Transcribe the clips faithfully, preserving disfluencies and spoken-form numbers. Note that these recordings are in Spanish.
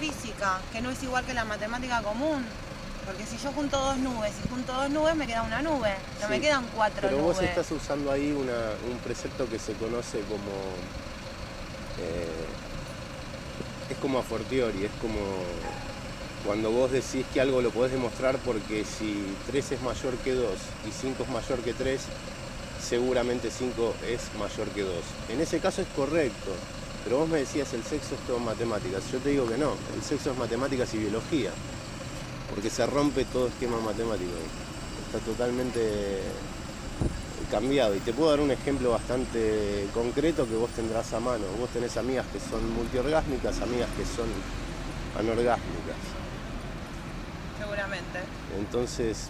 física, que no es igual que la matemática común. Porque si yo junto dos nubes y junto dos nubes me queda una nube, no sí, me quedan cuatro pero nubes. Pero vos estás usando ahí una, un precepto que se conoce como... Eh, es como a fortiori, es como cuando vos decís que algo lo podés demostrar porque si tres es mayor que dos y cinco es mayor que tres, seguramente cinco es mayor que dos. En ese caso es correcto, pero vos me decías el sexo es todo matemáticas. Yo te digo que no, el sexo es matemáticas y biología, porque se rompe todo esquema matemático. Está totalmente cambiado. Y te puedo dar un ejemplo bastante concreto que vos tendrás a mano. Vos tenés amigas que son multiorgásmicas, amigas que son anorgásmicas. Seguramente. Entonces,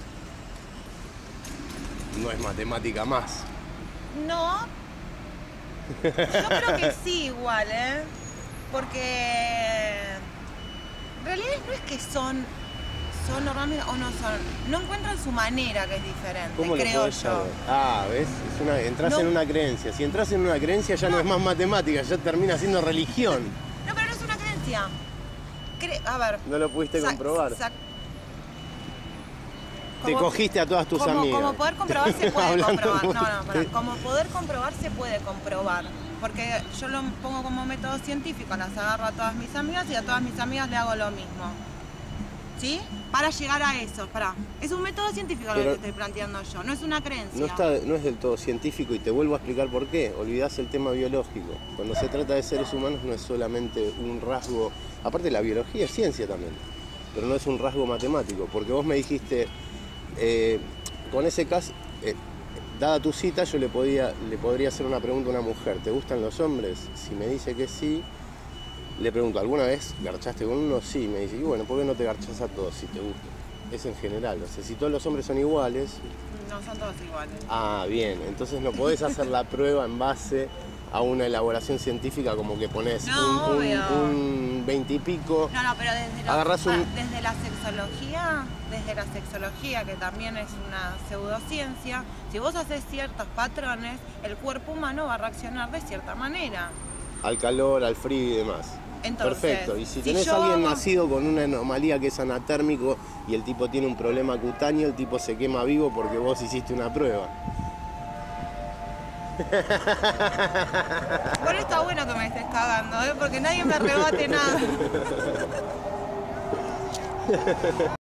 no es matemática más. No. Yo creo que sí igual, ¿eh? Porque en realidad no es que son son orgánicas o no son, no encuentran su manera, que es diferente, ¿Cómo creo lo podés yo. saber? Ah, ¿ves? Es una, entras no. en una creencia. Si entras en una creencia ya no, no es más matemática, ya termina siendo religión. No, pero no es una creencia. Cre a ver. No lo pudiste comprobar. Te como, cogiste a todas tus como, amigas. Como poder comprobar se puede comprobar. No, no, para, como poder comprobar se puede comprobar. Porque yo lo pongo como método científico, las agarro a todas mis amigas y a todas mis amigas le hago lo mismo. ¿Sí? Para llegar a eso, para. Es un método científico Pero, lo que estoy planteando yo, no es una creencia. No, está, no es del todo científico y te vuelvo a explicar por qué. Olvidás el tema biológico. Cuando se trata de seres humanos no es solamente un rasgo... Aparte la biología es ciencia también, pero no es un rasgo matemático. Porque vos me dijiste, eh, con ese caso, eh, dada tu cita, yo le, podía, le podría hacer una pregunta a una mujer. ¿Te gustan los hombres? Si me dice que sí... Le pregunto, ¿alguna vez garchaste con uno? Sí, me dice, y bueno, ¿por qué no te garchas a todos si te gusta? Es en general, o sea, si todos los hombres son iguales... No son todos iguales. Ah, bien, entonces no podés hacer la prueba en base a una elaboración científica como que pones no, un, un, un veintipico... No, no, pero desde, agarrás los, un... desde la sexología, desde la sexología, que también es una pseudociencia, si vos haces ciertos patrones, el cuerpo humano va a reaccionar de cierta manera. Al calor, al frío y demás. Entonces, perfecto, y si tenés si a alguien hago... nacido con una anomalía que es anatérmico y el tipo tiene un problema cutáneo, el tipo se quema vivo porque vos hiciste una prueba. Bueno, está bueno que me estés cagando, ¿eh? Porque nadie me rebate nada.